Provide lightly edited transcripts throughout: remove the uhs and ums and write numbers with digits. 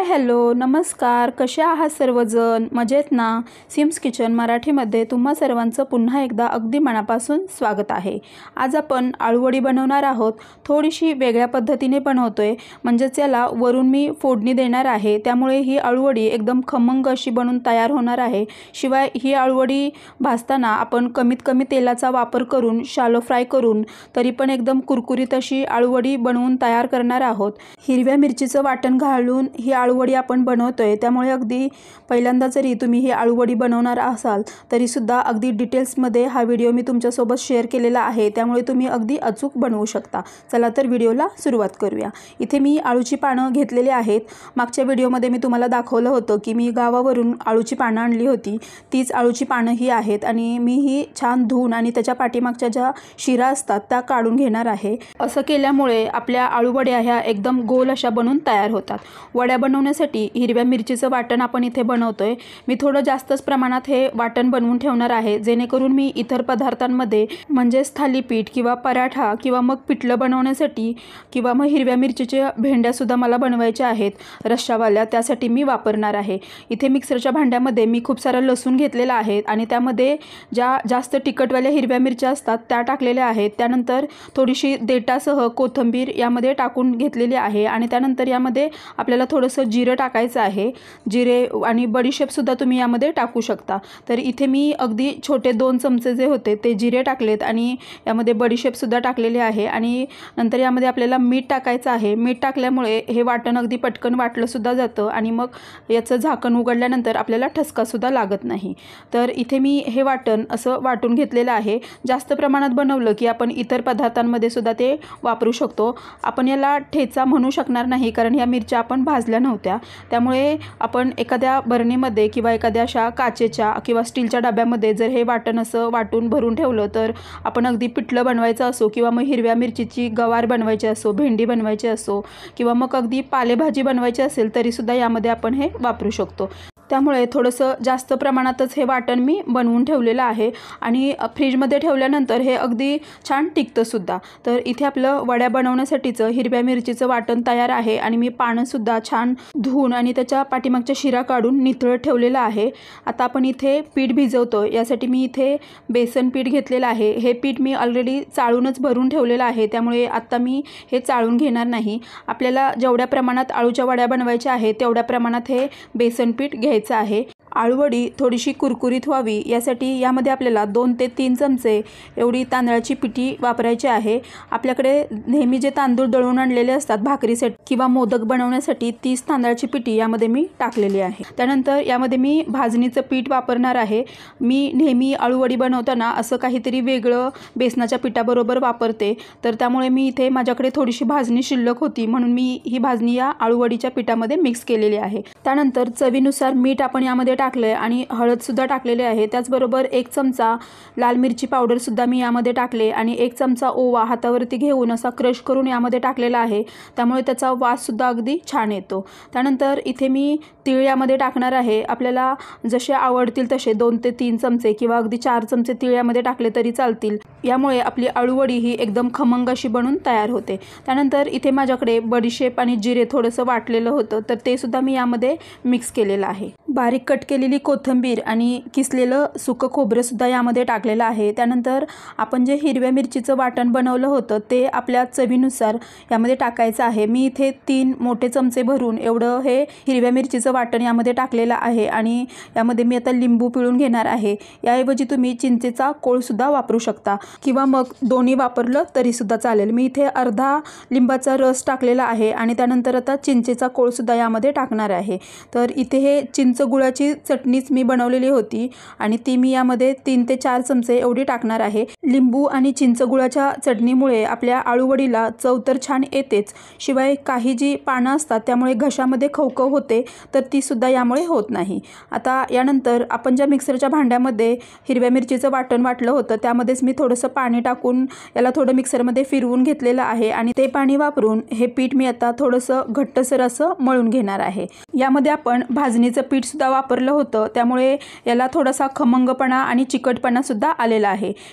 Hello नमस्कार, कसे आहात सर्वजण? मजेत ना? सिम्स किचन मराठीमध्ये तुम्हा सर्वांचं पुन्हा एकदा अगदी मनापासून स्वागत आहे। आज आपण आळूवडी बनवणार आहोत। थोडीशी वेगळ्या पद्धतीने बनवतोय, म्हणजेच याला वरून मी फोडणी देणार आहे, त्यामुळे ही आळूवडी एकदम खमंग अशी बनून तयार होणार आहे। शिवाय ही आळूवडी भाजताना आपण कमीत कमी तेलाचा वापर करून शॅलो फ्राय करून तरी पण एकदम कुरकुरीत अशी आळूवडी बनवून तयार करणार आहोत। हिरव्या मिरचीचं वाटण घालून ही आळूवडी आपण बनवतोय, त्यामुळे अगदी पहिल्यांदा जरी तुम्ही ही आळूवडी बनवणार असाल तरी सुद्धा अगदी डिटेल्समध्ये हा व्हिडिओ मी तुमच्यासोबत शेअर केलेला आहे, त्यामुळे तुम्ही अगदी अचूक बनवू शकता। चला तर व्हिडिओला सुरुवात करूया। इथे मी आळूची पानं घेतलेली आहेत। मागच्या व्हिडिओमध्ये मी तुम्हाला दाखवलं होतं की मी गावावरून आळूची पानं आणली होती, तीच आळूची पानं ही आहेत आणि मी ही छान धुवून आणि त्याच्या पाठीमागच्या ज्या शिरा असतात त्या काढून घेणार आहे। असं केल्यामुळे आपल्या आळूवड्या ह्या एकदम गोल अशा बनून तयार होतात। वड्या बनवण्यासाठी हिरव्या मिरचीचं वाटण आपण इथे बनवतोय। मी थोडं जास्तच प्रमाणात हे वाटण बनवून ठेवणार आहे, जेणेकरून मी इतर पदार्थांमध्ये म्हणजेच थालीपीठ किंवा पराठा किंवा मग पिठलं बनवण्यासाठी किंवा मग हिरव्या मिरचीच्या भेंड्या सुद्धा मला बनवायच्या आहेत रश्शावाल्या, त्यासाठी मी वापरणार आहे। इथे मिक्सरच्या भांड्यामध्ये मी खूप सारा लसूण घेतलेला आहे आणि त्यामध्ये ज्या जास्त तिखटवाल्या हिरव्या मिरच्या असतात त्या टाकलेल्या आहेत। त्यानंतर थोडीशी देठासह कोथिंबीर यामध्ये टाकून घेतलेली आहे आणि त्यानंतर यामध्ये आपल्याला थोडंसं जिरं टाकायचं आहे। जिरे आणि बडीशेप सुद्धा तुम्ही यामध्ये टाकू शकता। तर इथे मी अगदी छोटे 2 चमचे जे होते ते जिरे टाकलेत आणि यामध्ये बडीशेप सुद्धा टाकलेले आहे आणि नंतर यामध्ये आपल्याला मीठ टाकायचं आहे। मीठ टाकल्यामुळे हे वाटण अगदी पटकन वाटलं सुद्धा जातं आणि मग याचं झाकण उघडल्यानंतर आपल्याला ठसका सुद्धा लागत नाही। तर इथे मी हे वाटण असं वाटून घेतलेलं आहे। जास्त प्रमाणात बनवलं की आपण इतर पदार्थांमध्ये सुद्धा ते वापरू शकतो। आपण याला ठेचा म्हणू शकणार नाही, कारण या मिरच्या आपण भाजल्या नव्हत्या, त्यामुळे आपण एखाद्या बरणीमध्ये किंवा एखाद्या अशा काचेच्या किंवा स्टीलच्या डब्यामध्ये जर हे वाटण असं वाटून भरून ठेवलं तर आपण अगदी पिठलं बनवायचं असो किंवा मग हिरव्या मिरचीची गवार बनवायची असो, भेंडी बनवायची असो किंवा मग अगदी पालेभाजी बनवायची असेल तरी सुद्धा यामध्ये आपण हे वापरू शकतो। त्यामुळे थोडंसं जास्त प्रमाणातच हे वाटण मी बनवून ठेवलेलं आहे आणि फ्रीजमध्ये ठेवल्यानंतर हे अगदी छान टिकतं सुद्धा। तर इथे आपलं वड्या बनवण्यासाठीचं हिरव्या मिरचीचं वाटण तयार आहे आणि मी पानंसुद्धा छान धुवून आणि त्याच्या पाठीमागच्या शिरा काढून निथळत ठेवलेलं आहे। आता आपण इथे पीठ भिजवतो, यासाठी मी इथे बेसन पीठ घेतलेलं आहे। हे पीठ मी ऑलरेडी चाळूनच भरून ठेवलेलं आहे, त्यामुळे आत्ता मी हे चाळून घेणार नाही। आपल्याला जेवढ्या प्रमाणात आळूच्या वड्या बनवायच्या आहेत तेवढ्या प्रमाणात हे बेसन पीठ घ्यायचं आहे। आळूवडी थोडीशी कुरकुरीत व्हावी यासाठी यामध्ये आपल्याला 2 ते 3 चमचे एवढी तांदळाची पिठी वापरायची आहे। आपल्याकडे नेहमी जे तांदूळ दळून आणलेले असतात भाकरीसाठी किंवा मोदक बनवण्यासाठी, तीच तांदळाची पिठी यामध्ये मी टाकलेली आहे। त्यानंतर यामध्ये मी भाजणीचं पीठ वापरणार आहे। मी नेहमी आळूवडी बनवताना असं काहीतरी वेगळं बेसनाच्या पिठाबरोबर वापरते, तर त्यामुळे मी इथे माझ्याकडे थोडीशी भाजणी शिल्लक होती म्हणून मी ही भाजणी या आळूवडीच्या पिठामध्ये मिक्स केलेली आहे। त्यानंतर चवीनुसार मीठ आपण यामध्ये टाकले आणि हळद सुद्धा टाकलेले आहे। त्याचबरोबर 1 चमचा लाल मिरची पावडर सुद्धा मी यामध्ये टाकले आणि 1 चमचा ओवा हातावरती घेऊन असा क्रश करून यामध्ये टाकलेला आहे, त्यामुळे त्याचा वास सुद्धा अगदी छान येतो। त्यानंतर इथे मी तीळ यामध्ये टाकणार आहे। आपल्याला जसे आवडतील तसे 2 ते 3 चमचे किंवा अगदी 4 चमचे तीळ यामध्ये टाकले तरी चालतील। यामुळे आपली आळूवडी ही एकदम खमंग अशी बनून तयार होते। त्यानंतर इथे माझ्याकडे बडीशेप आणि जिरे थोडंसं वाटलेलं होतं, तर ते सुद्धा मी यामध्ये मिक्स केलेलं आहे। बारीक कट केलेली कोथिंबीर आणि किसलेलं सुकं खोबरं सुद्धा यामध्ये टाकलेलं आहे। त्यानंतर आपण जे हिरव्या मिरचीचं वाटण बनवलं होतं ते आपल्या चवीनुसार यामध्ये टाकायचं आहे। मी इथे 3 मोठे चमचे भरून एवढं हे हिरव्या मिरचीचं वाटण यामध्ये टाकलेलं आहे आणि यामध्ये मी आता लिंबू पिळून घेणार आहे। याऐवजी तुम्ही चिंचेचा कोळ सुद्धा वापरू शकता किंवा मग दोन्ही वापरलं तरी सुद्धा चालेल। मी इथे अर्धा लिंबाचा रस टाकलेला आहे आणि त्यानंतर आता चिंचेचा कोळ सुद्धा यामध्ये टाकणार आहे। तर इथे हे चिंच गुळाची चटणीच मी बनवलेली होती आणि ती मी यामध्ये 3 ते 4 चमचे एवढी टाकणार आहे। लिंबू आणि चिंच गुळाच्या चटणीमुळे आपल्या आळूवडीला चव तर छान येतेच, शिवाय काही जी पानं असतात त्यामुळे घशामध्ये खवखव होते तर ती सुद्धा यामुळे होत नाही। आता यानंतर आपण ज्या मिक्सरच्या भांड्यामध्ये हिरव्या मिरचीचं वाटण वाटलं होतं त्यामध्येच मी थोडंसं पाणी टाकून याला थोडं मिक्सरमध्ये फिरवून घेतलेलं आहे आणि ते पाणी वापरून हे पीठ मी आता थोडंसं घट्टसर असं मळून घेणार आहे। यामध्ये आपण भाजणीचं पीठ सुद्धा वापरलं होतं, त्यामुळे याला थोडासा खमंगपणा आणि चिकटपणा सुद्धा आलेला आहे। हे पीठ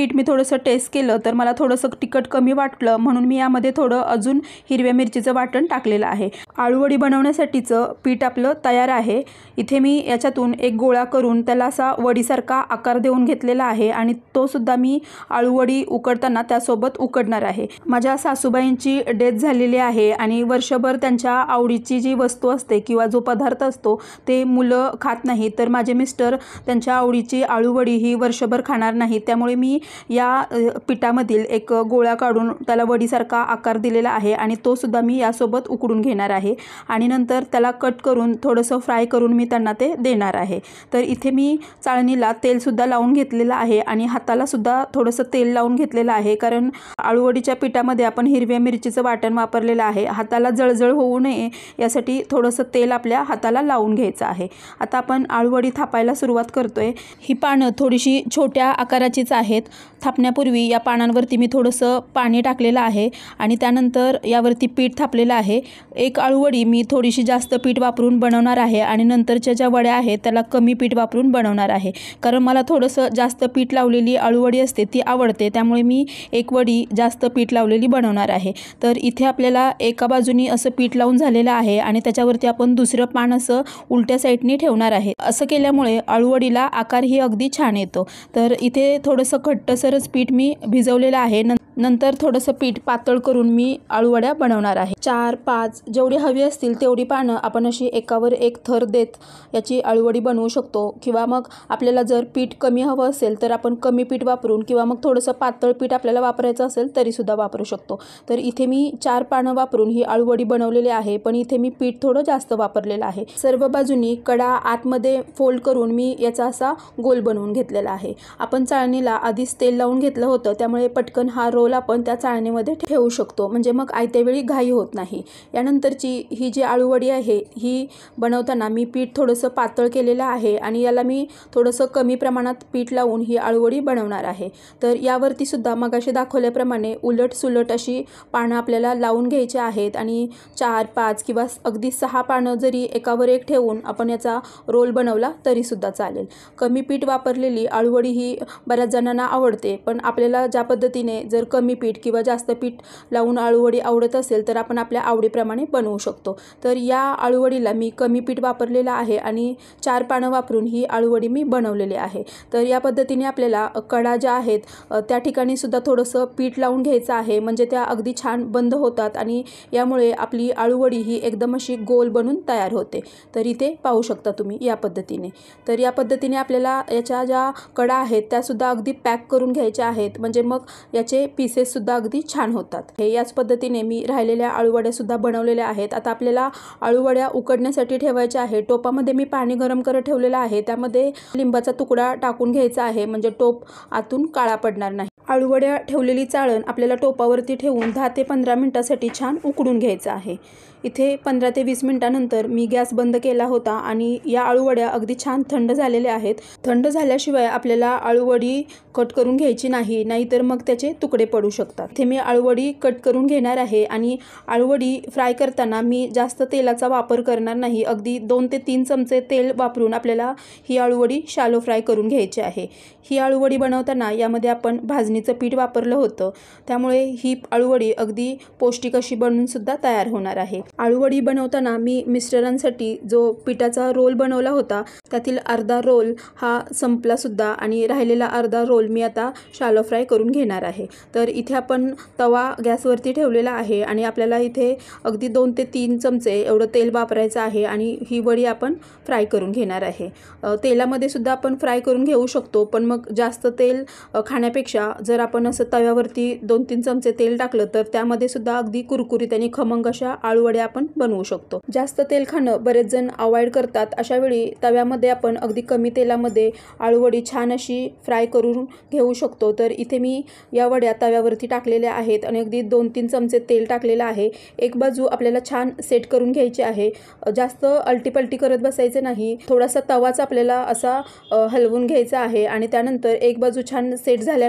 पीठ मी थोडंसं टेस्ट केलं तर मला थोडंसं तिखट कमी वाटलं, म्हणून मी यामध्ये थोडं अजून हिरव्या मिरचीचं वाटण टाकलेलं आहे। आळूवडी बनवण्यासाठीचं पीठ आपलं तयार आहे। इथे मी याच्यातून एक गोळा करून त्याला असा वडीसारखा आकार देऊन घेतलेला आहे आणि तो सुद्धा मी आळूवडी उकडताना त्यासोबत उकडणार आहे। माझ्या सासूबाईंची डेथ झालेली आहे आणि वर्षभर त्यांच्या आवडीची जी वस्तू असते किंवा जो पदार्थ असतो ते मुलं खात नाही, तर माझे मिस्टर त्यांच्या आवडीची आळूवडी ही वर्षभर खाणार नाही। त्यामुळे मी या पिठामधील एक गोळा काढून त्याला वडीसारखा आकार दिलेला आहे आणि तो सुद्धा मी यासोबत उकडून घेणार आहे आणि नंतर त्याला कट करून थोडंसं फ्राय करून मी त्यांना ते देणार आहे। तर इथे मी चाळणीला तेलसुद्धा लावून घेतलेलं आहे आणि हाताला सुद्धा थोडंसं तेल लावून घेतलेलं आहे, कारण आळूवडीच्या पिठामध्ये आपण हिरव्या मिरचीचं वाटण वापरलेलं आहे। हाताला जळजळ होऊ नये यासाठी थोडंसं तेल आपल्या हाताला लावून घ्यायचं आहे। आता आपण आळूवडी थापायला सुरुवात करतोय। ही पानं थोडीशी छोट्या आकाराचीच आहेत। थापण्यापूर्वी या पानांवरती मी थोडंसं पाणी टाकलेलं आहे आणि त्यानंतर यावरती पीठ थापलेलं आहे। एक आळूवडी मी थोडीशी जास्त पीठ वापरून बनवणार आहे आणि नंतरच्या ज्या वड्या आहेत त्याला कमी पीठ वापरून बनवणार आहे, कारण मला थोडंसं जास्त पीठ लावलेली आळूवडी असते ती आवडते, त्यामुळे मी एक वडी जास्त पीठ लावलेली बनवणार आहे। तर इथे आपल्याला एका बाजूनी असं पीठ लावून झालेलं आहे आणि त्याच्यावरती आपण दुसरं पान असं उलट्या साईडनी ठेवणार आहे। असं केल्यामुळे आळूवडीला आकारही अगदी छान येतो। तर इथे थोडंसं घट्टसरच पीठ मी भिजवलेलं आहे। नंतर थोडंसं पीठ पातळ करून मी आळूवड्या बनवणार आहे। 4-5 जेवढी हवी असतील तेवढी पानं आपण अशी एकावर एक थर देत याची आळूवडी बनवू शकतो, किंवा मग आपल्याला जर पीठ कमी हवं असेल तर आपण कमी पीठ वापरून किंवा मग थोडंसं पातळ पीठ आपल्याला वापरायचं असेल तरीसुद्धा वापरू शकतो। तर इथे मी 4 पानं वापरून ही आळूवडी बनवलेली आहे, पण इथे मी पीठ थोडं जास्त वापरलेलं आहे। सर्व बाजूनी कडा आतमध्ये फोल्ड करून मी याचा असा गोल बनवून घेतलेला आहे। आपण चाळणीला आधीच तेल लावून घेतलं होतं, त्यामुळे पटकन हा रोल आपण त्या चाळणीमध्ये ठेवू शकतो, म्हणजे मग आयत्या वेळी घाई होत नाही। यानंतरची ही जी आळूवडी आहे ही बनवताना मी पीठ थोडंसं पातळ केलेलं आहे आणि याला मी थोडंसं कमी प्रमाणात पीठ लावून ही आळूवडी बनवणार आहे। तर यावरती सुद्धा मगाशी दाखवल्याप्रमाणे उलट सुलट अशी पानं आपल्याला लावून घ्यायची आहेत आणि 4-5 किंवा अगदी 6 पानं जरी एकावर एक ठेवून आपण याचा रोल बनवला तरीसुद्धा चालेल। कमी पीठ वापरलेली आळूवडी ही बऱ्याच जणांना आवडते, पण आपल्याला ज्या पद्धतीने जर कमी पीठ किंवा जास्त पीठ लावून आळूवडी आवडत असेल तर आपण आपल्या आवडीप्रमाणे बनवू शकतो। तर या आळूवडीला मी कमी पीठ वापरलेलं आहे आणि 4 पानं वापरून ही आळूवडी मी बनवलेली आहे। तर या पद्धतीने आपल्याला कडा ज्या आहेत त्या ठिकाणी सुद्धा थोडंसं पीठ लावून घ्यायचं आहे, म्हणजे त्या अगदी छान बंद होतात आणि यामुळे आपली आळूवडी ही एकदम अशी गोल बनून तयार होते। तर इथे पाहू शकता तुम्ही या पद्धतीने। तर या पद्धतीने आपल्याला याच्या ज्या कडा आहेत त्यासुद्धा अगदी पॅक करून घ्यायच्या आहेत, म्हणजे मग याचे पीसेससुद्धा अगदी छान होतात। याच पद्धतीने मी राहिलेल्या आळूवड्यासुद्धा बनवलेल्या आहेत। आता आपल्याला आळूवड्या उकडण्यासाठी ठेवायच्या आहे। टोपामध्ये मी पाणी गरम करत ठेवलेलं आहे, त्यामध्ये लिंबाचा तुकडा टाकून घ्यायचा आहे, म्हणजे टोप आतून काळा पडणार नाही। आळूवड्या ठेवलेली चाळण आपल्याला टोपावरती ठेवून 10 ते 15 मिनिटांसाठी छान उकडून घ्यायचं आहे। इथे 15 ते 20 मिनिटांनंतर मी गॅस बंद केला होता आणि या आळूवड्या अगदी छान थंड झालेल्या आहेत। थंड झाल्याशिवाय आपल्याला आळूवडी कट करून घ्यायची नाही, नाहीतर मग त्याचे तुकडे पडू शकतात। इथे मी आळूवडी कट करून घेणार आहे आणि आळूवडी फ्राय करताना मी जास्त तेलाचा वापर करणार नाही। अगदी 2 ते 3 चमचे तेल वापरून आपल्याला ही आळूवडी शॅलो फ्राय करून घ्यायची आहे। ही आळूवडी बनवताना यामध्ये आपण भाजणीचं पीठ वापरलं होतं, त्यामुळे ही आळूवडी अगदी पौष्टिक अशी बनून सुद्धा तयार होणार आहे। आळूवडी बनवताना मी मिस्टरांसाठी जो पिठाचा रोल बनवला होता त्यातील अर्धा रोल हा संपला सुद्धा आणि राहिलेला अर्धा रोल मी आता शॅलो फ्राय करून घेणार आहे। तर इथे आपण तवा गॅसवरती ठेवलेला आहे आणि आपल्याला इथे अगदी 2 ते 3 चमचे एवढं तेल वापरायचं आहे आणि ही वडी आपण फ्राय करून घेणार आहे। तेलामध्ये सुद्धा आपण फ्राय करून घेऊ शकतो, पण मग जास्त तेल खाण्यापेक्षा जर आपण असं तव्यावरती 2-3 चमचे तेल टाकलं तर त्यामध्ये सुद्धा अगदी कुरकुरीत आणि खमंग अशा आळूवड्या आपण बनवू शकतो। जास्त तेल खाणं बरेच जण अवॉइड करतात, अशा वेळी तव्यामध्ये आपण अगदी कमी तेलामध्ये आळूवडी छान अशी फ्राय करून घेऊ शकतो। तर इथे मी या वड्या तव्यावरती टाकलेल्या आहेत आणि अगदी 2-3 चमचे तेल टाकलेलं आहे। एक बाजू आपल्याला छान सेट करून घ्यायची आहे, जास्त अलटीपलटी करत बसायचं नाही। थोडासा तवाच आपल्याला असा हलवून घ्यायचा आहे आणि त्यानंतर एक बाजू छान सेट झाल्यानंतरच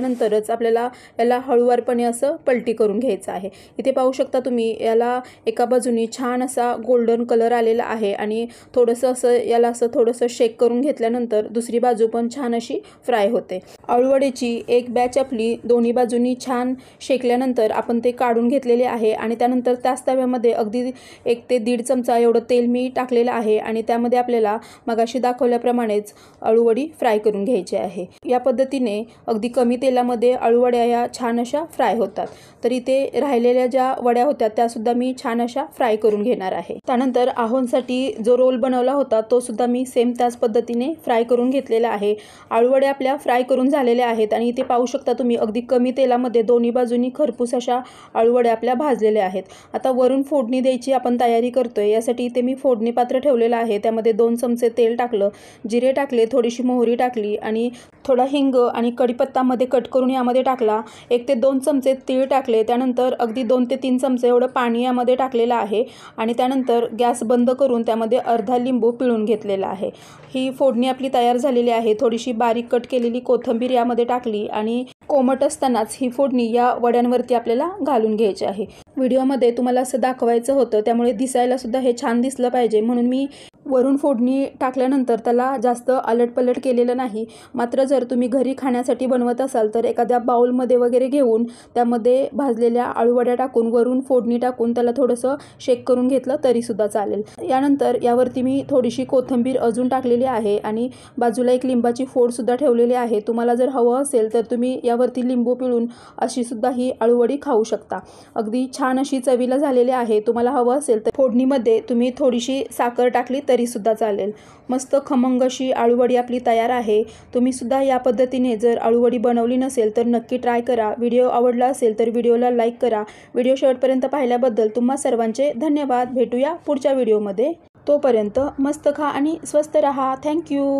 असतानाच आपल्याला याला हळूवारपणे असं पलटी करून घ्यायचं आहे। इथे पाहू शकता तुम्ही याला एका बाजूनी छान असा गोल्डन कलर आलेला आहे आणि थोडंसं असं याला असं थोडंसं शेक करून घेतल्यानंतर दुसरी बाजू पण छान अशी फ्राय होते। आळूवड्याची एक बॅच आपली दोन्ही बाजूनी छान शेकल्यानंतर आपण ते काढून घेतलेले आहे आणि त्यानंतर त्याच तव्यामध्ये अगदी 1 ते 1.5 चमचा एवढं तेल मी टाकलेलं आहे आणि त्यामध्ये आपल्याला मगाशी दाखवल्याप्रमाणेच आळूवडी फ्राय करून घ्यायची आहे। या पद्धतीने अगदी कमी तेलामध्ये आळूवड्या या छान अशा फ्राय होतात। तर इथे राहिलेल्या ज्या वड्या होत्या त्यासुद्धा मी छान अशा फ्राय करून घेणार आहे। त्यानंतर आहोंसाठी जो रोल बनवला होता तो सुद्धा मी सेम त्याच पद्धतीने फ्राय करून घेतलेला आहे। आळूवड्या आपल्या फ्राय करून झालेल्या आहेत आणि इथे पाहू शकता तुम्ही अगदी कमी तेलामध्ये दोन्ही बाजूनी खरपूस अशा आळूवड्या आपल्या भाजलेल्या आहेत। आता वरून फोडणी द्यायची आपण तयारी करतोय। यासाठी इथे मी फोडणी पात्र ठेवलेलं आहे। त्यामध्ये 2 चमचे तेल टाकलं, जिरे टाकले, थोडीशी मोहरी टाकली आणि थोडा हिंग आणि कढीपत्ता मध्ये कट करून यामध्ये टाकला। 1 ते 2 चमचे तीळ टाकले। त्यानंतर अगदी 2 ते 3 चमचे एवढं पाणी यामध्ये टाकलेलं आहे आणि त्यानंतर गॅस बंद करून त्यामध्ये अर्धा लिंबू पिळून घेतलेला आहे। ही फोडणी आपली तयार झालेली आहे। थोडीशी बारीक कट केलेली कोथिंबीर यामध्ये टाकली आणि कोमट असतानाच ही फोडणी या वड्यांवरती आपल्याला घालून घ्यायची आहे। व्हिडिओमध्ये तुम्हाला असं दाखवायचं होतं त्यामुळे दिसायला सुद्धा हे छान दिसलं पाहिजे म्हणून मी वरून फोडणी टाकल्यानंतर त्याला जास्त अलटपलट केलेलं नाही। मात्र जर तुम्ही घरी खाण्यासाठी बनवत असाल तर एखाद्या बाउलमध्ये वगैरे घेऊन त्यामध्ये भाजलेल्या आळूवड्या टाकून वरून फोडणी टाकून त्याला थोडंसं शेक करून घेतलं तरी सुद्धा चालेल। यानंतर यावरती मी थोडीशी कोथिंबीर अजून टाकलेली आहे आणि बाजूला एक लिंबाची फोड सुद्धा ठेवलेली आहे। तुम्हाला जर हवं असेल तर तुम्ही यावरती लिंबू पिळून अशी सुद्धा ही आळूवडी खाऊ शकता। अगदी छान अशी चवीला झालेली आहे। तुम्हाला हवं असेल तर फोडणीमध्ये तुम्ही थोडीशी साखर टाकली तरी सुद्धा चालेल। मस्त खमंग अशी आळूवडी आपली तयार आहे। तुम्ही सुद्धा या पद्धतीने जर आळूवडी बनवली नसेल तर नक्की ट्राय करा। व्हिडिओ आवडला असेल तर व्हिडिओला लाईक करा। व्हिडिओ शेवटपर्यंत पाहिल्याबद्दल तुम्हा सर्वांचे धन्यवाद। भेटूया पुढच्या व्हिडिओमध्ये। तोपर्यंत मस्त खा आणि स्वस्त रहा। थँक्यू।